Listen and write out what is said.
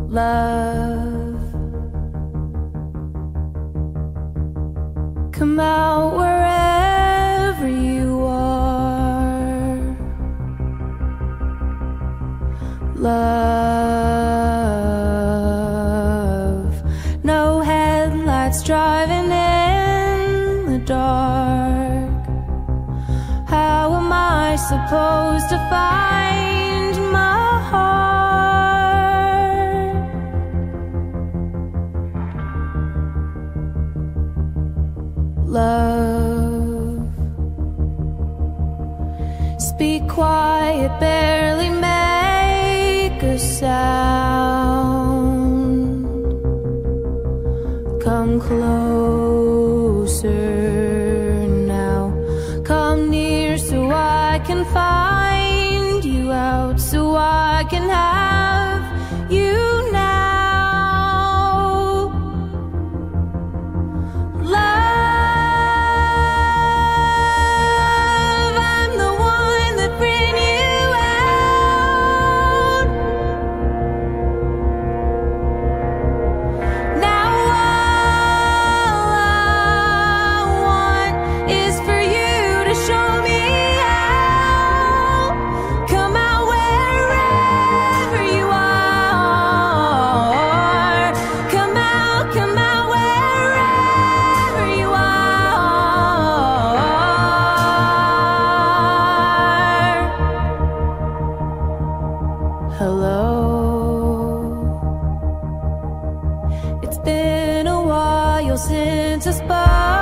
love. Come out wherever you are. Love. No headlights driving in the dark. How am I supposed to find my heart? Love. Speak quiet, barely make a sound. Come closer now. Come near so I can find you out, so I can have you now. Love, I'm the one that bring you out. Now all I want is for you to show me how. Come out wherever you are. Come out wherever you are. Hello. It's been a while since I spoke.